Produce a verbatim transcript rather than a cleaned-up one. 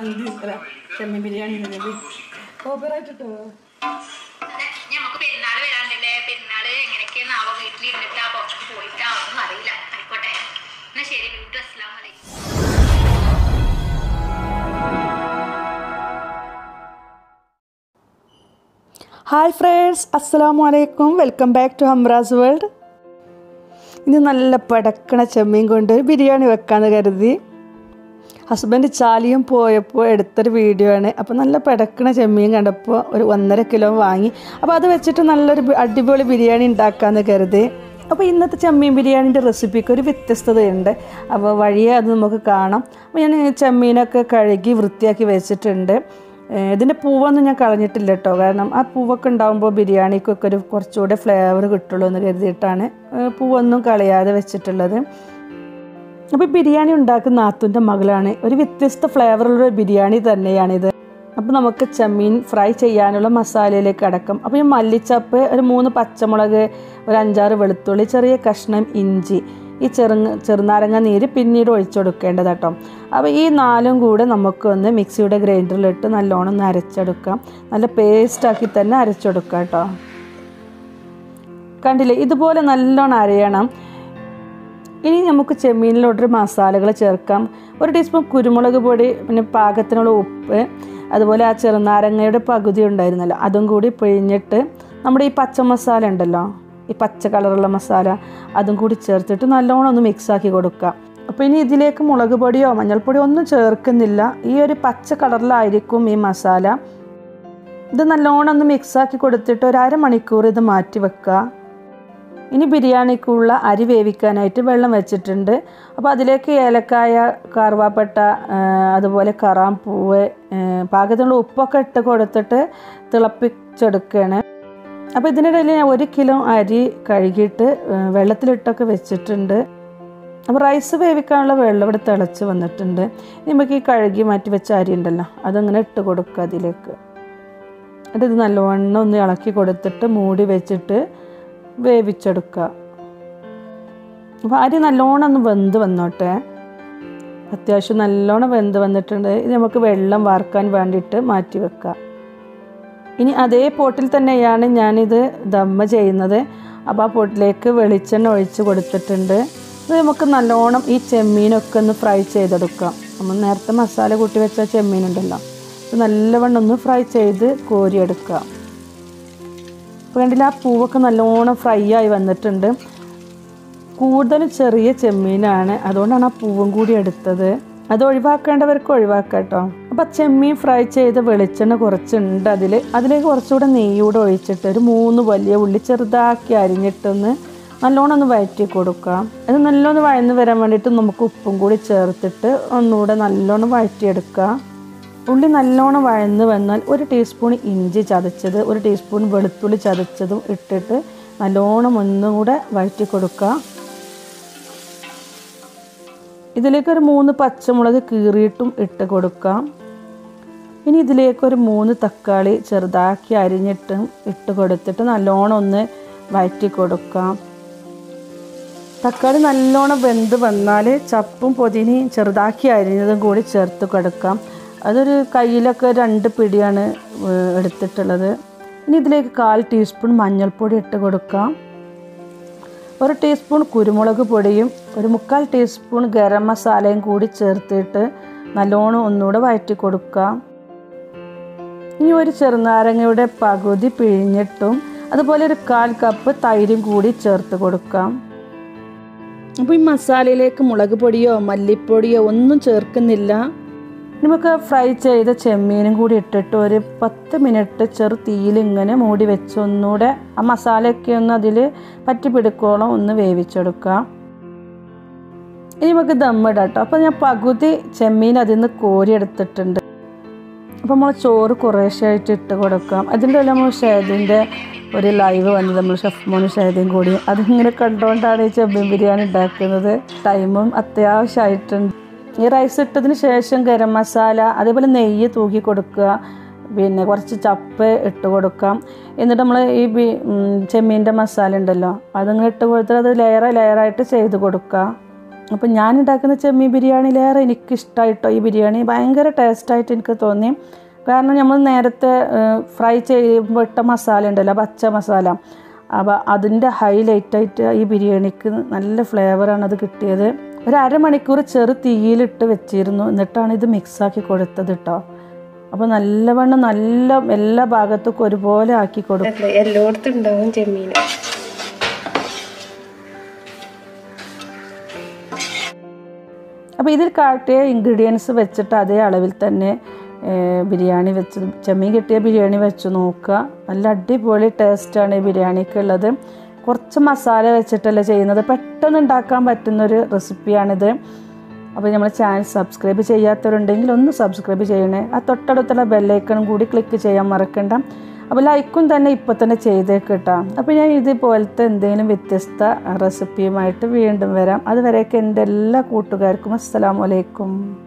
ചെമ്മീൻ ബിരിയാണി കോപ്പറായിട്ട് ഇട്ടോ നമുക്ക് പെരുന്നാൾ വരാണ്ടല്ലേ പെരുന്നാൾ എങ്ങനെയൊക്കെയാണാവോ വീട്ടിലിരുന്നിട്ടാ പുറത്ത് പോയിട്ടാ ഒന്നും അറിയില്ല ആയിക്കോട്ടെ എന്നാ ശരി വീട്ടിൽ അസ്സലാമു അലൈക്കും. ഹായ് ഫ്രണ്ട്സ്, അസ്സലാമു അലൈക്കും. Welcome back to Hamraz world. ഇന്ന് നല്ല പടക്കണ ചെമ്മീൻ കൊണ്ട് ബിരിയാണി വെക്കാമെന്ന് കരുതി. ഹസ്ബൻഡ് ചാലിയും പോയപ്പോൾ എടുത്തൊരു വീഡിയോ ആണ്. അപ്പോൾ നല്ല പടക്കണ ചെമ്മീൻ കണ്ടപ്പോൾ ഒരു ഒന്നര കിലോ വാങ്ങി. അപ്പോൾ അത് വെച്ചിട്ട് നല്ലൊരു അടിപൊളി ബിരിയാണി ഉണ്ടാക്കാമെന്ന് കരുതി. അപ്പോൾ ഇന്നത്തെ ചെമ്മീൻ ബിരിയാണിൻ്റെ റെസിപ്പിക്ക് ഒരു വ്യത്യസ്തതയുണ്ട്. അപ്പോൾ വഴിയെ അത് നമുക്ക് കാണാം. അപ്പോൾ ഞാൻ ചെമ്മീനൊക്കെ കഴുകി വൃത്തിയാക്കി വെച്ചിട്ടുണ്ട്. ഇതിൻ്റെ പൂവൊന്നും ഞാൻ കളഞ്ഞിട്ടില്ല കേട്ടോ, കാരണം ആ പൂവൊക്കെ ഉണ്ടാകുമ്പോൾ ബിരിയാണിക്കൊക്കെ ഒരു കുറച്ചുകൂടെ ഫ്ലേവർ കിട്ടുള്ളൂ എന്ന് കരുതിയിട്ടാണ് പൂവൊന്നും കളയാതെ വെച്ചിട്ടുള്ളത്. അപ്പോൾ ബിരിയാണി ഉണ്ടാക്കുന്ന നാത്തൂൻ്റെ മകളാണ്. ഒരു വ്യത്യസ്ത ഫ്ലേവറുള്ള ബിരിയാണി തന്നെയാണിത്. അപ്പോൾ നമുക്ക് ചെമ്മീൻ ഫ്രൈ ചെയ്യാനുള്ള മസാലയിലേക്ക് അടക്കം. അപ്പോൾ ഈ മല്ലിച്ചപ്പ്, ഒരു മൂന്ന് പച്ചമുളക്, ഒരു അഞ്ചാറ് വെളുത്തുള്ളി, ചെറിയ കഷ്ണം ഇഞ്ചി, ഈ ചെറു ചെറുനാരങ്ങ നീര് പിന്നീട് ഒഴിച്ചു കൊടുക്കേണ്ടത് കേട്ടോ. അപ്പോൾ ഈ നാലും കൂടെ നമുക്കൊന്ന് മിക്സിയുടെ ഗ്രൈൻഡറിലിട്ട് നല്ലോണം ഒന്ന് അരച്ചെടുക്കാം. നല്ല പേസ്റ്റാക്കി തന്നെ അരച്ചെടുക്കാം കേട്ടോ. കണ്ടില്ലേ, ഇതുപോലെ നല്ലോണം അരയണം. ഇനി നമുക്ക് ചെമ്മീനിലോട്ടൊരു മസാലകൾ ചേർക്കാം. ഒരു ടീസ്പൂൺ കുരുമുളക് പൊടി, പിന്നെ പാകത്തിനുള്ള ഉപ്പ്, അതുപോലെ ആ ചെറുനാരങ്ങയുടെ പകുതി ഉണ്ടായിരുന്നല്ലോ അതും കൂടി പിഴിഞ്ഞിട്ട് നമ്മുടെ ഈ പച്ച മസാല ഉണ്ടല്ലോ, ഈ പച്ച കളറുള്ള മസാല, അതും കൂടി ചേർത്തിട്ട് നല്ലോണം ഒന്ന് മിക്സാക്കി കൊടുക്കുക. അപ്പോൾ ഇനി ഇതിലേക്ക് മുളക് പൊടിയോ മഞ്ഞൾപ്പൊടിയോ ഒന്നും ചേർക്കുന്നില്ല. ഈ ഒരു പച്ച കളറിലായിരിക്കും ഈ മസാല. ഇത് നല്ലോണം ഒന്ന് മിക്സാക്കി കൊടുത്തിട്ട് ഒരു അരമണിക്കൂർ ഇത് മാറ്റി വെക്കുക. ഇനി ബിരിയാണിക്കുള്ള അരി വേവിക്കാനായിട്ട് വെള്ളം വെച്ചിട്ടുണ്ട്. അപ്പോൾ അതിലേക്ക് ഏലക്കായ, കറുവാപ്പട്ട, അതുപോലെ കറാമ്പൂവ്, പാകത്തിനുള്ള ഉപ്പൊക്കെ ഇട്ട് കൊടുത്തിട്ട് തിളപ്പിച്ചെടുക്കുകയാണ്. അപ്പോൾ ഇതിനിടയിൽ ഞാൻ ഒരു കിലോ അരി കഴുകിയിട്ട് വെള്ളത്തിലിട്ടൊക്കെ വെച്ചിട്ടുണ്ട്. അപ്പോൾ റൈസ് വേവിക്കാനുള്ള വെള്ളം ഇവിടെ തിളച്ച് വന്നിട്ടുണ്ട്. നമുക്ക് ഈ കഴുകി മാറ്റി വെച്ച അരി ഉണ്ടല്ലോ അതങ്ങനെ ഇട്ട് കൊടുക്കുക അതിലേക്ക്. എന്നിട്ട് ഇത് നല്ലവണ്ണം ഒന്ന് ഇളക്കി കൊടുത്തിട്ട് മൂടി വെച്ചിട്ട് വേവിച്ചെടുക്കുക. അപ്പോൾ അരി നല്ലോണം ഒന്ന് വെന്ത് വന്നോട്ടെ. അത്യാവശ്യം നല്ലോണം വെന്ത് വന്നിട്ടുണ്ട്. ഇത് നമുക്ക് വെള്ളം വാർക്കാൻ വേണ്ടിയിട്ട് മാറ്റി വെക്കാം. ഇനി അതേ പോട്ടിൽ തന്നെയാണ് ഞാനിത് ദമ്മ ചെയ്യുന്നത്. അപ്പോൾ ആ പോട്ടിലേക്ക് വെളിച്ചെണ്ണ ഒഴിച്ച് കൊടുത്തിട്ടുണ്ട്. ഇത് നമുക്ക് നല്ലോണം ഈ ചെമ്മീനൊക്കെ ഒന്ന് ഫ്രൈ ചെയ്തെടുക്കാം. നമ്മൾ നേരത്തെ മസാല കൂട്ടി വെച്ച ചെമ്മീനുണ്ടല്ലോ, ഇത് നല്ലവണ്ണം ഒന്ന് ഫ്രൈ ചെയ്ത് കോരിയെടുക്കുക. അപ്പോൾ കണ്ടില്ല, ആ പൂവൊക്കെ നല്ലോണം ഫ്രൈ ആയി വന്നിട്ടുണ്ട്. കൂടുതലും ചെറിയ ചെമ്മീനാണ്, അതുകൊണ്ടാണ് ആ പൂവും കൂടി എടുത്തത്. അത് ഒഴിവാക്കേണ്ടവർക്ക് ഒഴിവാക്കാം കേട്ടോ. അപ്പോൾ ചെമ്മീൻ ഫ്രൈ ചെയ്ത വെളിച്ചെണ്ണ കുറച്ചുണ്ട് അതിൽ. അതിലേക്ക് കുറച്ചുകൂടെ നെയ്യൂടെ ഒഴിച്ചിട്ട് ഒരു മൂന്ന് വലിയ ഉള്ളി ചെറുതാക്കി അരിഞ്ഞിട്ടൊന്ന് നല്ലോണം ഒന്ന് വഴറ്റി കൊടുക്കാം. അത് നല്ലോണം വഴന്ന് വരാൻ വേണ്ടിയിട്ട് നമുക്ക് ഉപ്പും കൂടി ചേർത്തിട്ട് ഒന്നുകൂടെ നല്ലോണം വഴറ്റിയെടുക്കുക. ഉള്ളി നല്ലോണം വഴന്ന് വന്നാൽ ഒരു ടീസ്പൂൺ ഇഞ്ചി ചതച്ചത്, ഒരു ടീസ്പൂൺ വെളുത്തുള്ളി ചതച്ചതും ഇട്ടിട്ട് നല്ലോണം ഒന്നും കൂടെ വഴറ്റി കൊടുക്കുക. ഇതിലേക്കൊരു മൂന്ന് പച്ചമുളക് കീറിയിട്ടും ഇട്ട് കൊടുക്കാം. ഇനി ഇതിലേക്കൊരു മൂന്ന് തക്കാളി ചെറുതാക്കി അരിഞ്ഞിട്ടും ഇട്ട് കൊടുത്തിട്ട് നല്ലോണം ഒന്ന് വഴറ്റി കൊടുക്കാം. തക്കാളി നല്ലോണം വെന്ത് വന്നാൽ ചപ്പും പൊതിനയും ചെറുതാക്കി അരിഞ്ഞതും കൂടി ചേർത്ത് കൊടുക്കാം. അതൊരു കയ്യിലൊക്കെ രണ്ട് പിടിയാണ് എടുത്തിട്ടുള്ളത്. ഇനി ഇതിലേക്ക് കാൽ ടീസ്പൂൺ മഞ്ഞൾപ്പൊടി ഇട്ട് കൊടുക്കാം. ഒരു ടീസ്പൂൺ കുരുമുളക് പൊടിയും ഒരു മുക്കാൽ ടീസ്പൂൺ ഗരം മസാലയും കൂടി ചേർത്തിട്ട് നല്ലോണം ഒന്നുകൂടെ വഴറ്റി കൊടുക്കാം. ഇനി ഒരു ചെറുനാരങ്ങയുടെ പകുതി പിഴിഞ്ഞിട്ടും അതുപോലെ ഒരു കാൽ കപ്പ് തൈരും കൂടി ചേർത്ത് കൊടുക്കാം. അപ്പോൾ ഈ മസാലയിലേക്ക് മുളക് പൊടിയോ മല്ലിപ്പൊടിയോ ഒന്നും ചേർക്കുന്നില്ല. നമുക്ക് ഫ്രൈ ചെയ്ത ചെമ്മീനും കൂടി ഇട്ടിട്ട് ഒരു പത്ത് മിനിറ്റ് ചെറു തീയിൽ ഇങ്ങനെ മൂടി വെച്ച് ഒന്നുകൂടെ ആ മസാലയൊക്കെ ഒന്ന് അതിൽ പറ്റി പിടിക്കോളം ഒന്ന് വേവിച്ചെടുക്കാം. ഇനി നമുക്ക് ദമ്മിടാം കേട്ടോ. അപ്പോൾ ഞാൻ പകുതി ചെമ്മീൻ അതിൽ നിന്ന് കോരിയെടുത്തിട്ടുണ്ട്. അപ്പോൾ നമ്മൾ ചോറ് കുറേശ്ശായിട്ട് ഇട്ട് കൊടുക്കാം. അതിൻ്റെ എല്ലാം നമ്മൾ ഷേദിൻ്റെ ഒരു ലൈവ് വന്നത്, നമ്മൾ ഷെഫ് മോനും ഷേദയും കൂടി അതിങ്ങനെ കണ്ടുകൊണ്ടാണ് ഈ ചെമ്മീൻ ബിരിയാണി ഉണ്ടാക്കുന്നത്. ടൈമും അത്യാവശ്യമായിട്ടുണ്ട്. ഈ റൈസ് ഇട്ടതിന് ശേഷം ഗരം മസാല, അതേപോലെ നെയ്യ് തൂക്കി കൊടുക്കുക, പിന്നെ കുറച്ച് ചപ്പ് ഇട്ട് കൊടുക്കാം. എന്നിട്ട് നമ്മൾ ഈ ബി ചെമ്മീൻ്റെ മസാല ഉണ്ടല്ലോ അതങ്ങനെ ഇട്ട് കൊടുത്തിട്ട് അത് ലെയർ ലെയറായിട്ട് ചെയ്ത് കൊടുക്കുക. അപ്പോൾ ഞാൻ ഉണ്ടാക്കുന്ന ചെമ്മീൻ ബിരിയാണിയിലേറെ എനിക്കിഷ്ടമായിട്ടോ ഈ ബിരിയാണി ഭയങ്കര ടേസ്റ്റായിട്ട് എനിക്ക് തോന്നി. കാരണം നമ്മൾ നേരത്തെ ഫ്രൈ ചെയ്യുമ്പോൾ ഇട്ട മസാല ഉണ്ടല്ലോ, പച്ച മസാല, അപ്പോൾ അതിൻ്റെ ഹൈലൈറ്റായിട്ട് ഈ ബിരിയാണിക്ക് നല്ല ഫ്ലേവറാണ് അത് കിട്ടിയത്. ഒരു അരമണിക്കൂർ ചെറു തീയിലിട്ട് വെച്ചിരുന്നു, എന്നിട്ടാണ് ഇത് മിക്സാക്കി കൊടുത്തത് കേട്ടോ. അപ്പോൾ നല്ലവണ്ണം നല്ല എല്ലാ ഭാഗത്തും ഒരുപോലെ ആക്കി കൊടുക്കും. എല്ലായിടത്തും ഉണ്ടാവും ചെമ്മീൻ. അപ്പോൾ ഇതിൽ കാട്ടിയ ഇൻഗ്രീഡിയൻസ് വെച്ചിട്ട് അതേ അളവിൽ തന്നെ ബിരിയാണി വെച്ച് ചെമ്മീൻ കിട്ടിയ ബിരിയാണി വെച്ച് നോക്കുക. നല്ല അടിപൊളി ടേസ്റ്റാണ് ഈ ബിരിയാണിക്കുള്ളത്. കുറച്ച് മസാല വെച്ചിട്ടല്ലേ ചെയ്യുന്നത്, പെട്ടെന്ന് ഉണ്ടാക്കാൻ പറ്റുന്നൊരു റെസിപ്പിയാണിത്. അപ്പോൾ നമ്മൾ ചാനൽ സബ്സ്ക്രൈബ് ചെയ്യാത്തവരുണ്ടെങ്കിൽ ഒന്ന് സബ്സ്ക്രൈബ് ചെയ്യണേ. ആ തൊട്ടടുത്തുള്ള ബെല്ലൈക്കണും കൂടി ക്ലിക്ക് ചെയ്യാൻ മറക്കണ്ട. അപ്പോൾ ലൈക്കും തന്നെ ഇപ്പോൾ തന്നെ ചെയ്തേക്ക് കേട്ടോ. അപ്പോൾ ഞാൻ ഇതുപോലത്തെ എന്തെങ്കിലും വ്യത്യസ്ത റെസിപ്പിയുമായിട്ട് വീണ്ടും വരാം. അതുവരെയൊക്കെ എൻ്റെ എല്ലാ കൂട്ടുകാർക്കും അസ്സലാമു അലൈക്കും.